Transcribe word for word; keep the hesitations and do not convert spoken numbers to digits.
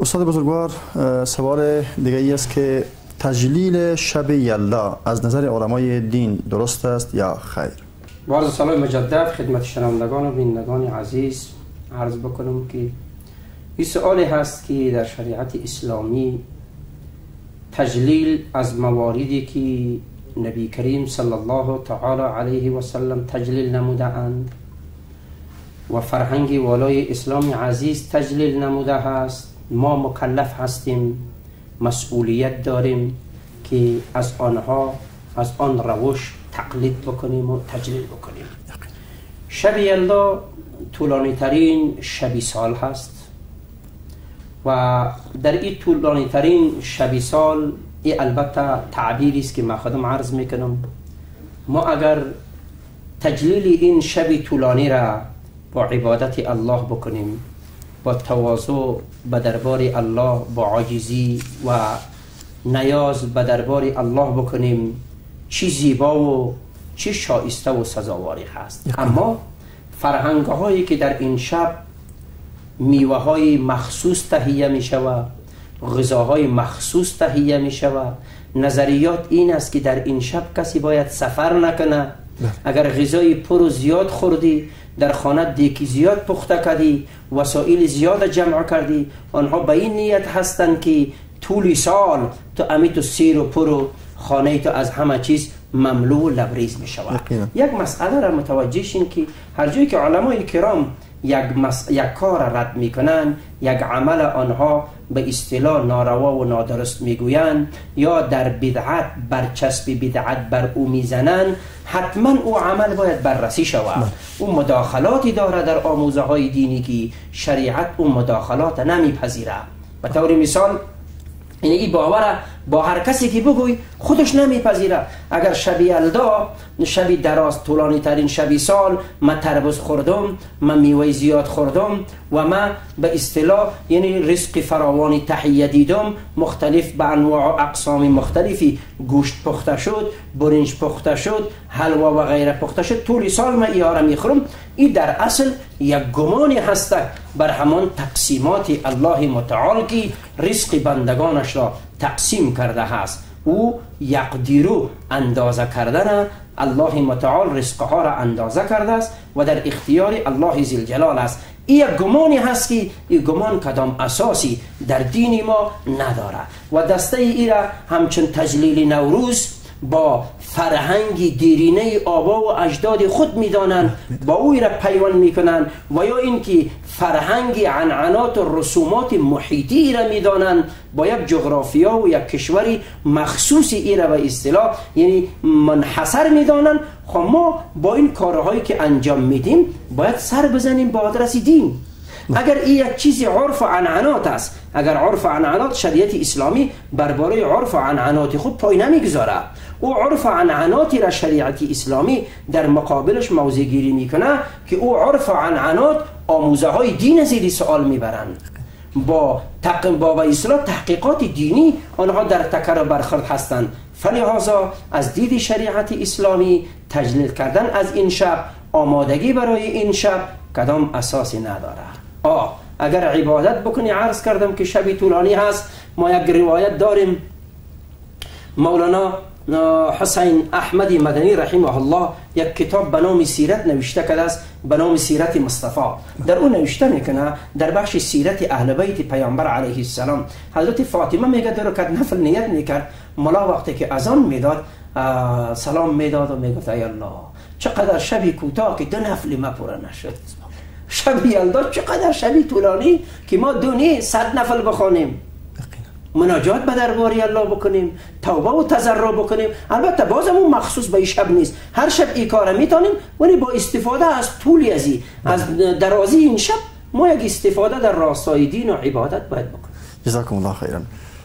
استاد بزرگوار، سوال دیگه ای است که تجلیل شب یلدا از نظر علمای دین درست است یا خیر؟ با عرض سلام مجدد خدمت شنوندگان و بینندگان عزیز عرض بکنم که این سوالی هست که در شریعت اسلامی تجلیل از مواردی که نبی کریم صلی الله تعالی علیه و سلم تجلیل نموده اند و فرهنگ والای اسلام عزیز تجلیل نموده هست، ما مکلف هستیم، مسئولیت داریم که از آنها از آن روش تقلید بکنیم و تجلیل بکنیم. شب یلدا طولانی ترین شبی سال هست و در این طولانی ترین شبی سال این البته تعبیری است که من خودم عرض میکنم. ما اگر تجلیل این شب طولانی را با عبادت الله بکنیم، با تواضع به دربار الله، با عاجزی و نیاز به دربار الله بکنیم، چی زیبا و چی شایسته و سزاواری هست. اما فرهنگ هایی که در این شب میوه های مخصوص تهیه می شود، غذاهای مخصوص تهیه می شود، نظریات این است که در این شب کسی باید سفر نکنه. اگر غذای پر و زیاد خوردی، در خانه دیکی زیاد پخته کردی، وسایل زیاد جمع کردی، آنها به این نیت هستند که طول سال تو امی تو سیر و پر و خانه تو از همه چیز مملو و لبریز می شود. یک مسئله را متوجه شین که هر جایی که علمای کرام یک, مس... یک کار رد می کنند، یک عمل آنها به اصطلاح ناروا و نادرست می گویند یا در بدعت برچسب بدعت بر او می زنند، حتما او عمل باید بررسی شود. او مداخلاتی داره در آموزه های دینی که شریعت او مداخلات نمی پذیره. به طور مثال این ای باوره با هر کسی که بگوی خودش نمیپذیره. اگر شب یلدا، شب دراز طولانی ترین شب سال، من تربوز خوردم، من میوه زیاد خوردم و من به اصطلاح یعنی رزق فراوانی تهیه دیدم، مختلف به انواع و اقسام مختلفی، گوشت پخته شد، برنج پخته شد، حلوا و غیره پخته شد، طول سال من ایاره میخورم. این در اصل یک گمانی هست بر همان تقسیمات الله متعال که رزق بندگانش را تقسیم کرده هست. او یقدیرو اندازه کردن الله متعال رزقها را اندازه کرده است و در اختیار الله ذوالجلال است. این یک گمانی هست که این گمان کدام اساسی در دین ما نداره و دسته ای را همچون تجلیل نوروز با فرهنگ دیرینه آبا و اجداد خود میدانند، با او را پیوند میکنند، و یا اینکه فرهنگ عنعنات و رسومات محیطی را میدانند، با یک جغرافیا و یک کشوری مخصوصی ای را به اصطلاح یعنی منحصر میدانند. خب ما با این کارهایی که انجام میدیم باید سر بزنیم با آدرس دین. اگر این یک چیزی عرف و عنعنات است، اگر عرف و عنعنات، شریعت اسلامی برباره عرف و عنعنات خود پای نمیگذاره. او عرف و عنعناتی را شریعت اسلامی در مقابلش موضع گیری میکنه که او عرف و عنعنات آموزه های دین زیر سوال میبرند. با تقم با اصلاح تحقیقات دینی آنها در تکر و برخورد هستند. فلهذا از دید شریعت اسلامی تجلیل کردن از این شب، آمادگی برای این شب کدام اساسی نداره. آه اگر عبادت بکنی، عرض کردم که شبی طولانی هست. ما یک روایت داریم، مولانا حسین احمدی مدنی رحمه الله یک کتاب به نام سیرت نوشته کرده است، به نام سیرت مصطفی. در اون نوشته میکنه در بخش سیرت اهل بیت پیامبر علیه السلام، حضرت فاطمه میگه در رکعت نفل نیت میکرد، ملا وقتی که اذان میداد سلام میداد و میگفت ای الله چقدر شبی کوتاه که دو نفل ما پوره نشد. شب یلدا چقدر شبی طولانی که ما دونی صد نفل بخونیم، مناجات به دربار الله بکنیم، توبه و تضرع بکنیم. البته بازمون مخصوص به این شب نیست، هر شب این کار میتونیم، ولی با استفاده از طولی ازی از درازی این شب ما یک استفاده در راستای دین و عبادت باید بکنیم. جزاکم الله خیرا.